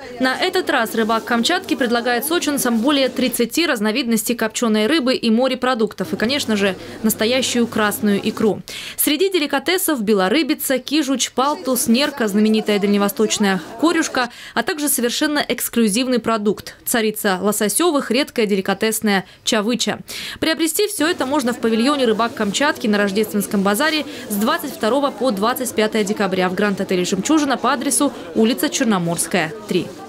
На этот раз рыбак Камчатки предлагает сочинцам более 30 разновидностей копченой рыбы и морепродуктов. И, конечно же, настоящую красную икру. Среди деликатесов белорыбица, кижуч, палтус, нерка, знаменитая дальневосточная корюшка, а также совершенно эксклюзивный продукт – царица лососевых, редкая деликатесная чавыча. Приобрести все это можно в павильоне «Рыбак Камчатки» на Рождественском базаре с 22 по 25 декабря в Гранд-отеле «Жемчужина» по адресу улица Черноморская, 3.